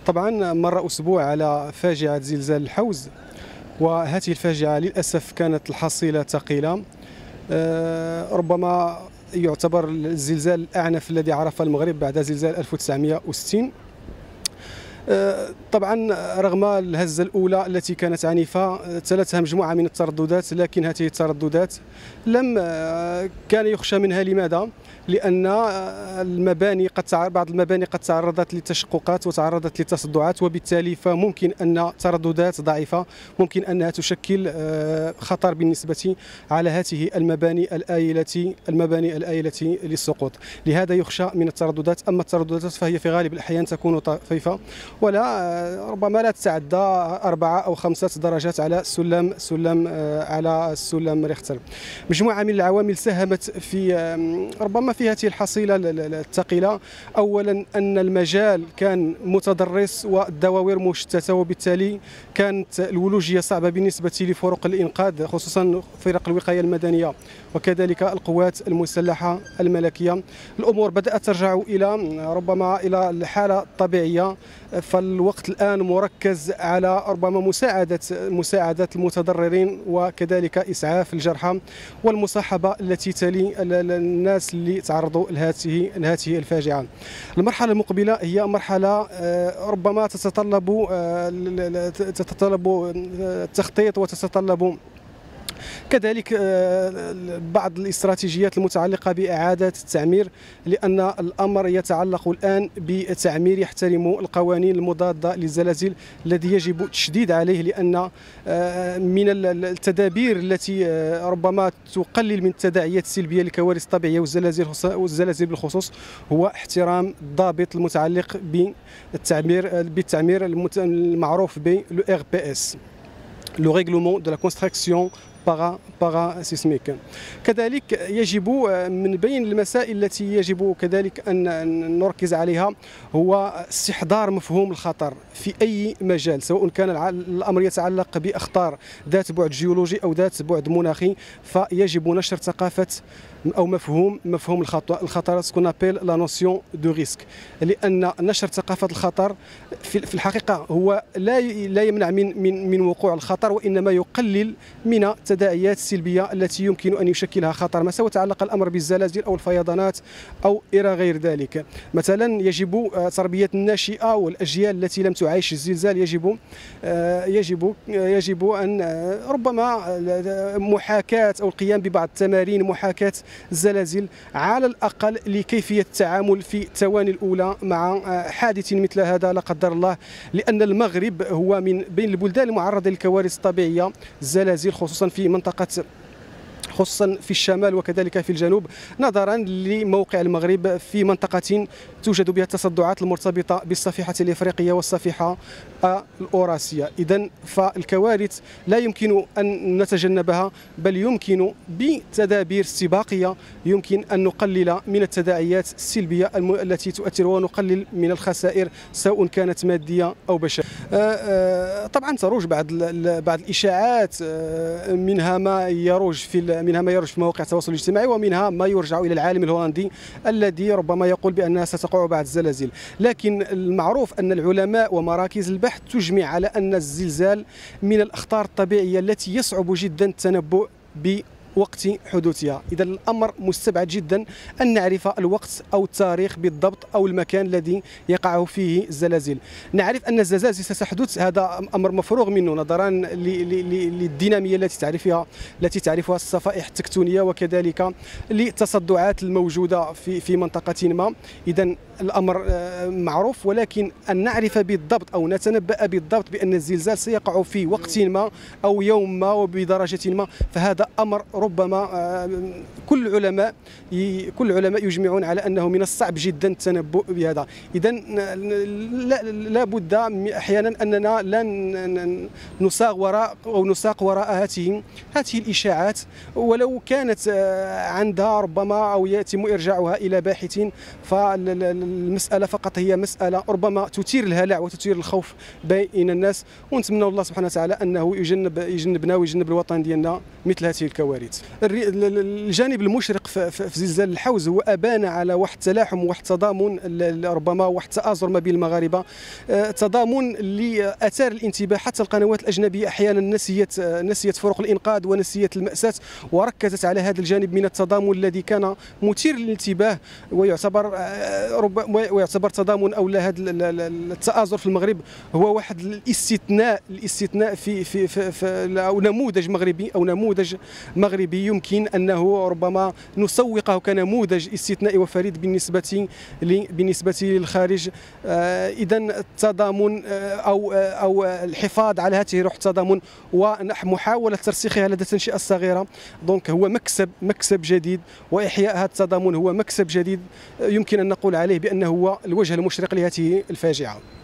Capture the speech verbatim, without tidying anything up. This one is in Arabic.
طبعا مر أسبوع على فاجعة زلزال الحوز، وهذه الفاجعة للأسف كانت الحصيلة ثقيلة. ربما يعتبر الزلزال الأعنف الذي عرف المغرب بعد زلزال ألف وتسعمئة وستين. طبعا رغم الهزة الأولى التي كانت عنيفة تلتها مجموعة من الترددات، لكن هذه الترددات لم كان يخشى منها. لماذا؟ لأن المباني قد بعض المباني قد تعرضت للتشققات وتعرضت للتصدعات، وبالتالي فممكن أن ترددات ضعيفة ممكن أنها تشكل خطر بالنسبة على هذه المباني الآيلة المباني الآيلة للسقوط. لهذا يخشى من الترددات. أما الترددات فهي في غالب الأحيان تكون طفيفة، ولا ربما لا تتعدى أربعة أو خمسة درجات على سلم سلم على السلم ريختر. مجموعة من العوامل ساهمت في ربما في هذه الحصيلة الثقيلة. أولا أن المجال كان متضرس والدواوير مشتتة، وبالتالي كانت الولوجية صعبة بالنسبة لفرق الإنقاذ، خصوصا فرق الوقاية المدنية وكذلك القوات المسلحة الملكية. الأمور بدأت ترجع إلى ربما إلى الحالة الطبيعية، فالوقت الآن مركز على ربما مساعدة مساعدة المتضررين وكذلك إسعاف الجرحى والمصاحبة التي تلي الناس اللي تعرضوا لهذه لهذه الفاجعة. المرحلة المقبلة هي مرحلة ربما تتطلب تتطلب التخطيط وتتطلب كذلك بعض الاستراتيجيات المتعلقة بإعادة التعمير، لأن الأمر يتعلق الآن بتعمير يحترم القوانين المضادة للزلازل الذي يجب التشديد عليه، لأن من التدابير التي ربما تقلل من التداعيات السلبية للكوارث الطبيعية والزلازل والزلازل بالخصوص هو احترام الضابط المتعلق بالتعمير بالتعمير المعروف ب لو آر بي إس، le règlement de la construction بارا بارا سيسميك. كذلك يجب من بين المسائل التي يجب كذلك أن نركز عليها هو استحضار مفهوم الخطر في أي مجال، سواء كان الأمر يتعلق بأخطار ذات بعد جيولوجي أو ذات بعد مناخي، فيجب نشر ثقافة أو مفهوم مفهوم الخطر الخطر سكون ابيل لا نوسيون دو ريسك، لأن نشر ثقافة الخطر في الحقيقة هو لا لا يمنع من من من وقوع الخطر، وإنما يقلل من التداعيات السلبية التي يمكن أن يشكلها خطر، ما سواء تعلق الأمر بالزلازل أو الفيضانات أو إلى غير ذلك. مثلا يجب تربية الناشئة والأجيال التي لم تعايش الزلزال، يجب يجب يجب أن ربما محاكاة أو القيام ببعض التمارين محاكاة الزلازل على الأقل لكيفية التعامل في الثواني الأولى مع حادث مثل هذا لا قدر الله، لأن المغرب هو من بين البلدان المعرضة للكوارث الطبيعية الزلازل، خصوصا في منطقة خصوصا في الشمال وكذلك في الجنوب، نظرا لموقع المغرب في منطقة توجد بها التصدعات المرتبطة بالصفيحة الإفريقية والصفيحة الأوراسية. إذن فالكوارث لا يمكن أن نتجنبها، بل يمكن بتدابير استباقية يمكن أن نقلل من التداعيات السلبية التي تؤثر ونقلل من الخسائر سواء كانت مادية أو بشرية. طبعا تروج بعض بعض الإشاعات، منها ما يروج في منها ما يروج في مواقع التواصل الاجتماعي، ومنها ما يرجع إلى العالم الهولندي الذي ربما يقول بأنها ستقع بعد الزلازل. لكن المعروف أن العلماء ومراكز البحث تجمع على أن الزلزال من الأخطار الطبيعية التي يصعب جدا التنبؤ ب وقت حدوثها. إذا الأمر مستبعد جدا أن نعرف الوقت أو التاريخ بالضبط أو المكان الذي يقع فيه الزلازل. نعرف أن الزلازل ستحدث، هذا أمر مفروغ منه نظرا للدينامية التي تعرفها التي تعرفها الصفائح التكتونية وكذلك للتصدعات الموجودة في في منطقة ما. إذا الأمر معروف، ولكن أن نعرف بالضبط أو نتنبأ بالضبط بأن الزلزال سيقع في وقت ما أو يوم ما وبدرجة ما، فهذا أمر ربما كل العلماء كل العلماء يجمعون على أنه من الصعب جدا التنبؤ بهذا. إذا لا بد أحيانا أننا لا نساق وراء أو نساق وراء هذه هذه الإشاعات، ولو كانت عندها ربما أو يتم إرجاعها إلى باحثين، فالمسألة فقط هي مسألة ربما تثير الهلع وتثير الخوف بين الناس، ونتمنى الله سبحانه وتعالى أنه يجنب يجنبنا ويجنب الوطن ديالنا مثل هذه الكوارث. التثبيت. الجانب المشرق في زلزال الحوز هو ابان على واحد التلاحم وواحد تضامن، ربما واحد التآزر ما بين المغاربه، تضامن اللي اثار الانتباه. حتى القنوات الاجنبيه احيانا نسيت نسيت فرق الانقاذ ونسيت المأساة، وركزت على هذا الجانب من التضامن الذي كان مثير للانتباه، ويعتبر ربما ويعتبر تضامن او لا هذا التآزر في المغرب هو واحد الاستثناء الاستثناء في في, في, في او نموذج مغربي او نموذج مغربي يمكن انه ربما نسوقه كنموذج استثنائي وفريد بالنسبه بالنسبه للخارج. اذا التضامن او او الحفاظ على هذه روح التضامن ومحاوله ترسيخها لدى التنشئه الصغيره، دونك هو مكسب مكسب جديد، واحياء هذا التضامن هو مكسب جديد يمكن ان نقول عليه بانه هو الوجه المشرق لهذه الفاجعه.